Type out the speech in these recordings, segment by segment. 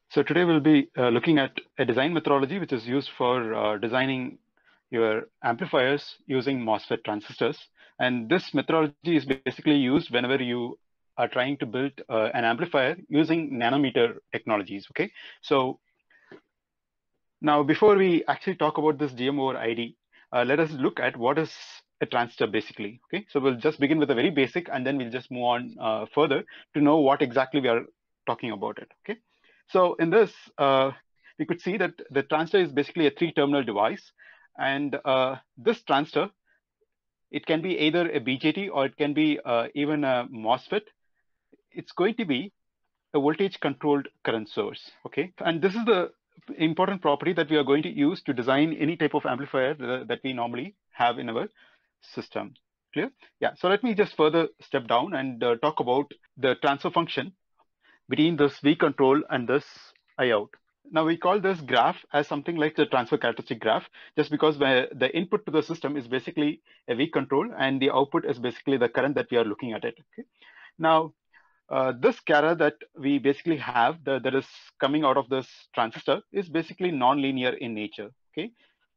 So today we'll be looking at a design methodology which is used for designing your amplifiers using MOSFET transistors. And this methodology is basically used whenever you are trying to build an amplifier using nanometer technologies. Okay, so now before we actually talk about this GM over ID, let us look at what is a transistor basically. Okay, so we'll just begin with a very basic, and then we'll just move on further to know what exactly we are talking about it. Okay. So in this, we could see that the transistor is basically a three-terminal device, and this transistor, it can be either a BJT or it can be even a MOSFET. It's going to be a voltage-controlled current source. Okay, and this is the important property that we are going to use to design any type of amplifier that we normally have in our system. Clear? Yeah. So let me just further step down and talk about the transfer function between this V control and this I out. Now we call this graph as something like the transfer characteristic graph, just because the input to the system is basically a V control and the output is basically the current that we are looking at it. Okay. Now this scalar that we basically have that is coming out of this transistor is basically non-linear in nature. Okay.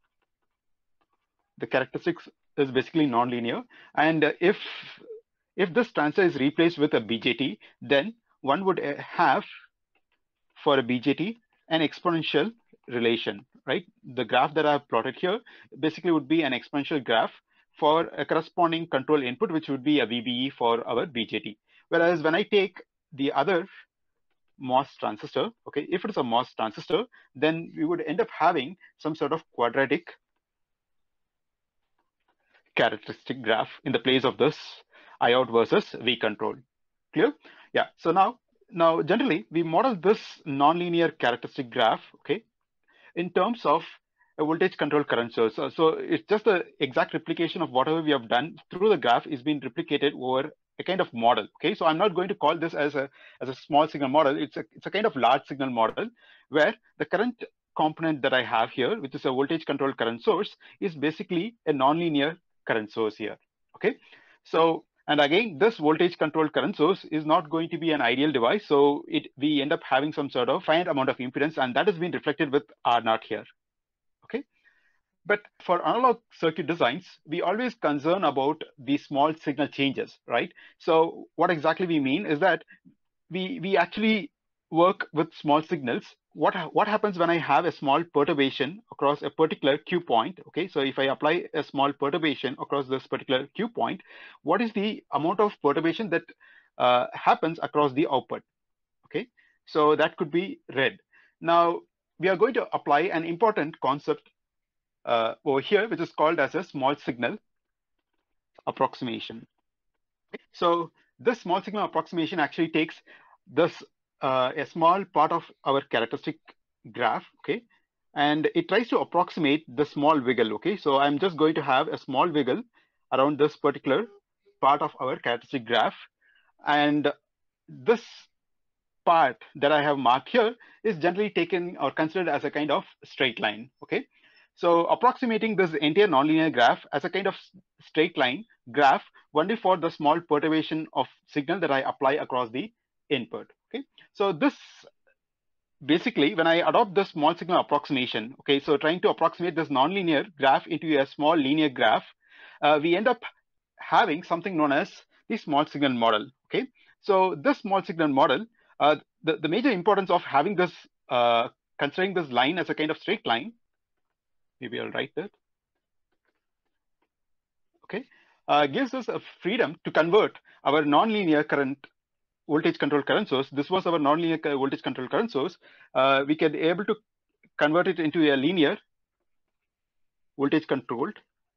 The characteristics is basically non-linear, and if this transistor is replaced with a BJT, then one would have for a BJT an exponential relation, right? The graph that I've plotted here basically would be an exponential graph for a corresponding control input, which would be a VBE for our BJT. Whereas when I take the other MOS transistor, okay, if it's a MOS transistor, then we would end up having some sort of quadratic characteristic graph in the place of this I out versus V control. Clear? Yeah. So now generally we model this nonlinear characteristic graph, okay, in terms of a voltage control current source. So it's just the exact replication of whatever we have done through the graph is being replicated over a kind of model. Okay, so I'm not going to call this as a small signal model. It's a kind of large signal model where the current component that I have here, which is a voltage control current source, is basically a nonlinear current source here. Okay, so and again, this voltage controlled current source is not going to be an ideal device. So we end up having some sort of finite amount of impedance, and that has been reflected with R naught here. Okay. But for analog circuit designs, we always concern about the small signal changes, right? So what exactly we mean is that we actually work with small signals. What happens when I have a small perturbation across a particular Q point? Okay, so if I apply a small perturbation across this particular Q point, what is the amount of perturbation that happens across the output? Okay, so that could be red. Now we are going to apply an important concept over here, which is called as a small signal approximation. So this small signal approximation actually takes this a small part of our characteristic graph, okay, and it tries to approximate the small wiggle. Okay, so I'm just going to have a small wiggle around this particular part of our characteristic graph, and this part that I have marked here is generally taken or considered as a kind of straight line. Okay, so approximating this entire nonlinear graph as a kind of straight line graph only for the small perturbation of signal that I apply across the input. Okay, so this basically when I adopt the small signal approximation, okay, so trying to approximate this nonlinear graph into a small linear graph, we end up having something known as the small signal model. Okay, so this small signal model, the major importance of having this, considering this line as a kind of straight line, maybe I'll write that. Okay, gives us a freedom to convert our nonlinear current voltage control current source. This was our nonlinear voltage control current source. We can be able to convert it into a linear voltage controlled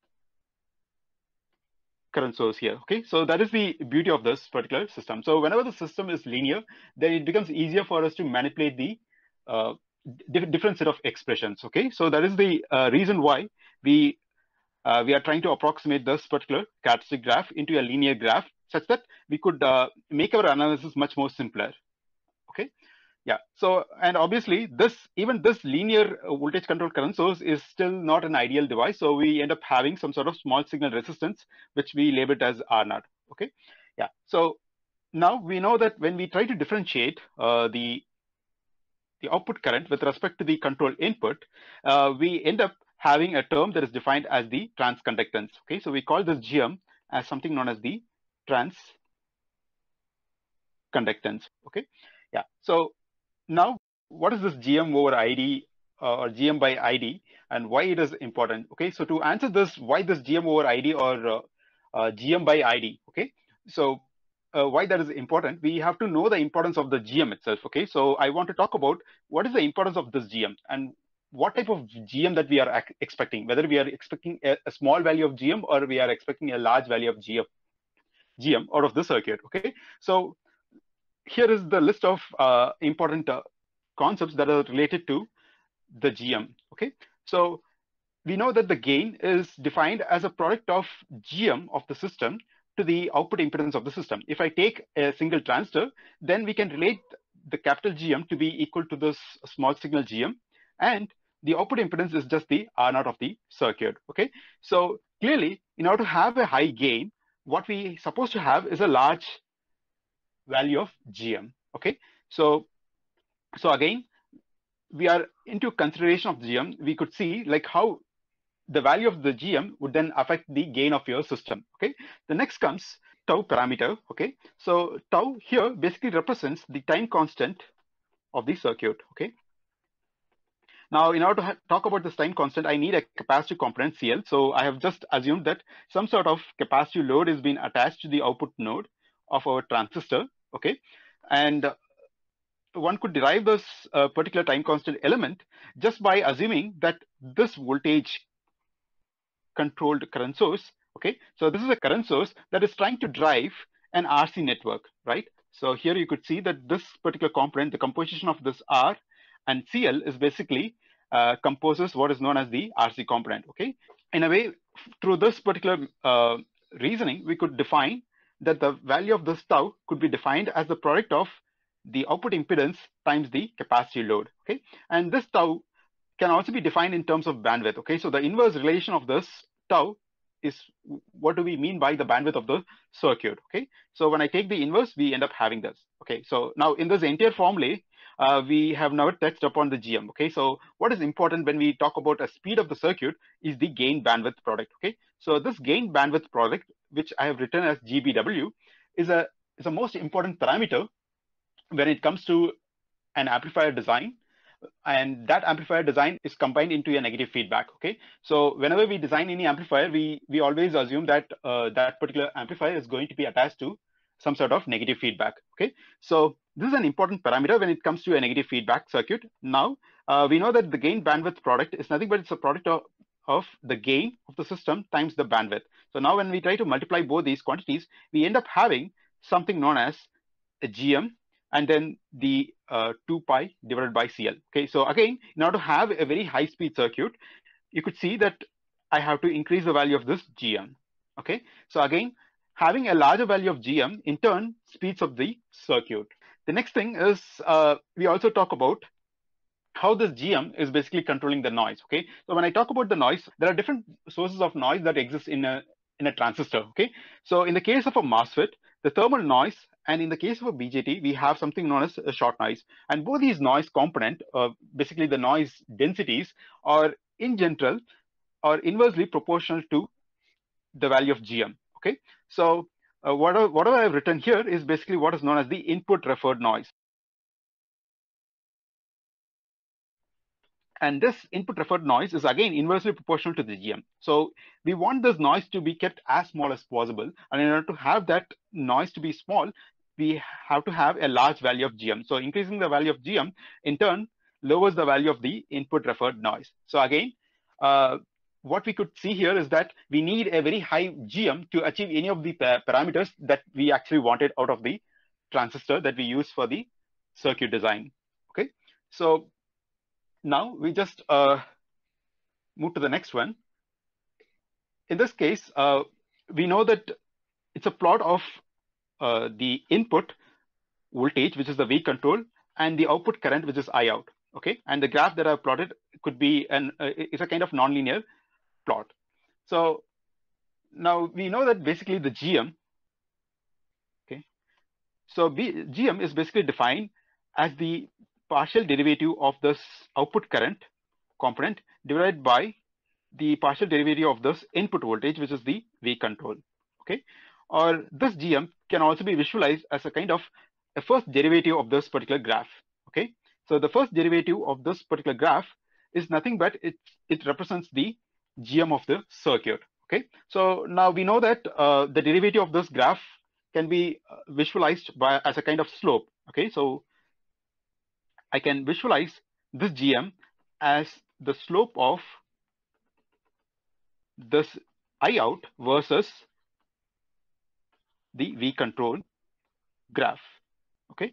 current source here. Okay, so that is the beauty of this particular system. So whenever the system is linear, then it becomes easier for us to manipulate the different set of expressions. Okay, so that is the reason why we are trying to approximate this particular characteristic graph into a linear graph such that we could make our analysis much more simpler. Okay, yeah. So, and obviously even this linear voltage control current source is still not an ideal device. So we end up having some sort of small signal resistance, which we labeled as R naught. Okay, yeah. So now we know that when we try to differentiate the the output current with respect to the control input, we end up having a term that is defined as the transconductance. Okay, so we call this GM as something known as the transconductance. Okay, yeah. So now, what is this GM over ID or GM by ID, and why it is important? Okay, so to answer this, why this GM over ID or GM by ID? Okay, so why that is important, we have to know the importance of the GM itself. Okay, so I want to talk about what is the importance of this GM and what type of GM that we are expecting, whether we are expecting a small value of GM or we are expecting a large value of GM out of the circuit. Okay, so here is the list of important concepts that are related to the GM. Okay, so we know that the gain is defined as a product of GM of the system to the output impedance of the system. If I take a single transistor, then we can relate the capital GM to be equal to this small signal GM, and the output impedance is just the R naught of the circuit. Okay, so clearly, in order to have a high gain, what we supposed to have is a large value of GM. Okay, so again, we are into consideration of GM. We could see like how the value of the GM would then affect the gain of your system. Okay, the next comes tau parameter. Okay, so tau here basically represents the time constant of the circuit. Okay, now in order to talk about this time constant, I need a capacitive component CL. So I have just assumed that some sort of capacitive load is being attached to the output node of our transistor. Okay, and one could derive this particular time constant element just by assuming that this voltage controlled current source. Okay, so this is a current source that is trying to drive an RC network, right? So here you could see that this particular component, the composition of this R and CL is basically composes what is known as the RC component. Okay, in a way, through this particular reasoning, we could define that the value of this tau could be defined as the product of the output impedance times the capacity load. Okay, and this tau can also be defined in terms of bandwidth. Okay, so the inverse relation of this tau is what do we mean by the bandwidth of the circuit. Okay, so when I take the inverse, we end up having this. Okay, so now in this entire formula, we have never touched upon the GM. Okay, so what is important when we talk about a speed of the circuit is the gain bandwidth product. Okay, so this gain bandwidth product, which I have written as GBW, is a most important parameter when it comes to an amplifier design, and that amplifier design is combined into a negative feedback. Okay, so whenever we design any amplifier, we always assume that that particular amplifier is going to be attached to some sort of negative feedback. Okay, so this is an important parameter when it comes to a negative feedback circuit. Now we know that the gain bandwidth product is nothing but it's a product of the gain of the system times the bandwidth. So now when we try to multiply both these quantities, we end up having something known as a GM and then the 2 pi divided by CL. Okay, so again, in order to have a very high speed circuit, you could see that I have to increase the value of this GM. Okay, so again, having a larger value of GM in turn speeds up the circuit. The next thing is we also talk about how this GM is basically controlling the noise. Okay, so when I talk about the noise, there are different sources of noise that exist in a transistor. Okay, so in the case of a MOSFET, the thermal noise, and in the case of a BJT, we have something known as a short noise. And both these noise component, basically the noise densities, are in general are inversely proportional to the value of GM. Okay, so whatever I've written here is basically what is known as the input referred noise. And this input referred noise is again inversely proportional to the GM. So we want this noise to be kept as small as possible. And in order to have that noise to be small, we have to have a large value of GM. So increasing the value of GM in turn lowers the value of the input referred noise. So again, what we could see here is that we need a very high GM to achieve any of the parameters that we actually wanted out of the transistor that we use for the circuit design. Okay, so now we just move to the next one. In this case, we know that it's a plot of the input voltage, which is the V control, and the output current, which is I out. Okay, and the graph that I've plotted could be it's a kind of nonlinear plot. So now we know that basically the GM. Okay, so GM is basically defined as the partial derivative of this output current component divided by the partial derivative of this input voltage, which is the V control. Okay, or this GM can also be visualized as a kind of a first derivative of this particular graph. Okay, so the first derivative of this particular graph is nothing but it represents the GM of the circuit. Okay, so now we know that the derivative of this graph can be visualized by as a kind of slope. Okay, so I can visualize this GM as the slope of this I out versus the V control graph. Okay,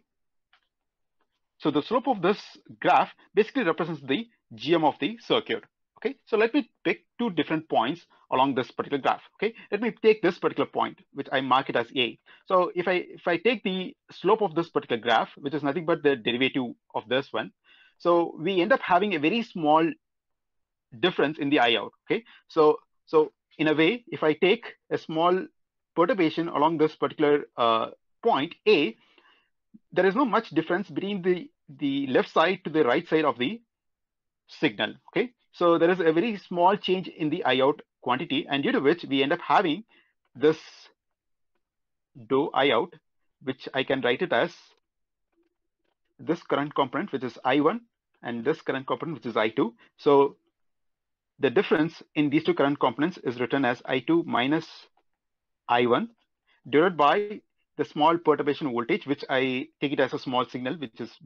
so the slope of this graph basically represents the GM of the circuit. Okay, so let me pick two different points along this particular graph. Okay, let me take this particular point, which I mark it as A. So if I take the slope of this particular graph, which is nothing but the derivative of this one, so we end up having a very small difference in the I out. Okay, so in a way, if I take a small perturbation along this particular point A, there is no much difference between the left side to the right side of the signal. Okay, so there is a very small change in the I out quantity, and due to which we end up having this dou I out, which I can write it as this current component, which is I1, and this current component, which is I2. So the difference in these two current components is written as I2 minus I1 divided by the small perturbation voltage, which I take it as a small signal, which is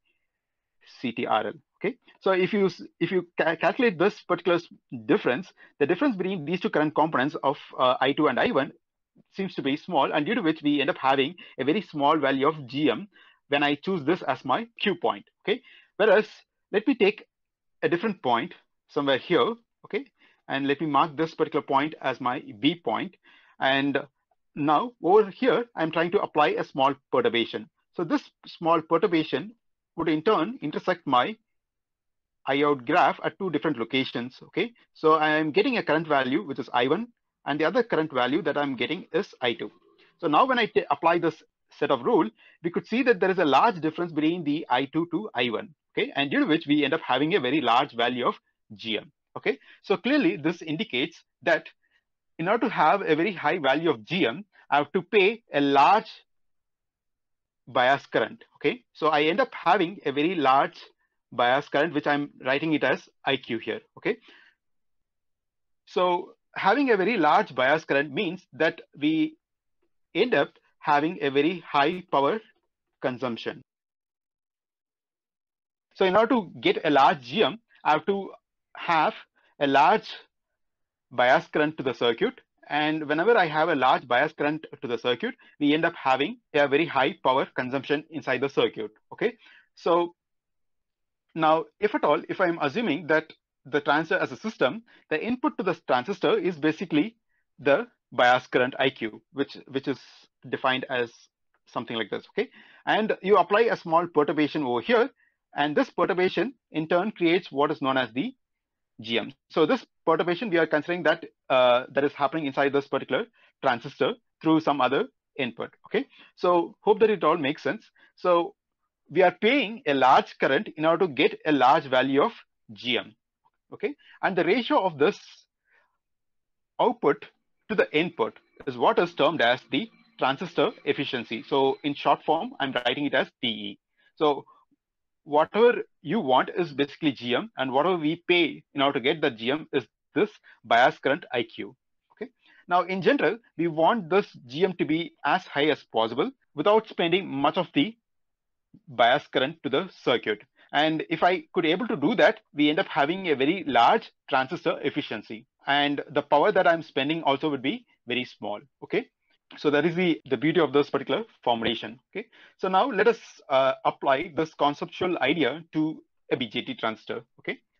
VCTRL. Okay, so if you calculate this particular difference, the difference between these two current components of I2 and I1 seems to be small, and due to which we end up having a very small value of GM when I choose this as my Q point. Okay, whereas let me take a different point somewhere here. Okay, and let me mark this particular point as my B point, and now over here I'm trying to apply a small perturbation. So this small perturbation would in turn intersect my I out graph at two different locations. Okay, so I am getting a current value which is I1, and the other current value that I'm getting is I2. So now when I apply this set of rule, we could see that there is a large difference between the I2 to I1. Okay, and due to which we end up having a very large value of GM. Okay, so clearly this indicates that in order to have a very high value of GM, I have to pay a large bias current. Okay, so I end up having a very large bias current, which I'm writing it as IQ here. Okay, so having a very large bias current means that we end up having a very high power consumption. So in order to get a large GM, I have to have a large bias current to the circuit, and whenever I have a large bias current to the circuit, we end up having a very high power consumption inside the circuit. Okay, so now if at all, if I'm assuming that the transistor as a system, the input to the transistor is basically the bias current IQ, which is defined as something like this. Okay, and you apply a small perturbation over here, and this perturbation in turn creates what is known as the GM. So this perturbation, we are considering that that is happening inside this particular transistor through some other input. Okay, so hope that it all makes sense. So we are paying a large current in order to get a large value of GM. Okay, and the ratio of this output to the input is what is termed as the transistor efficiency. So in short form, I'm writing it as TE. So whatever you want is basically GM, and whatever we pay in order to get the GM is this bias current IQ. Okay. Now, in general, we want this GM to be as high as possible without spending much of the bias current to the circuit. And if I could able to do that, we end up having a very large transistor efficiency, and the power that I'm spending also would be very small. Okay. So that is the beauty of this particular formulation. Okay, so now let us apply this conceptual idea to a BJT transistor. Okay,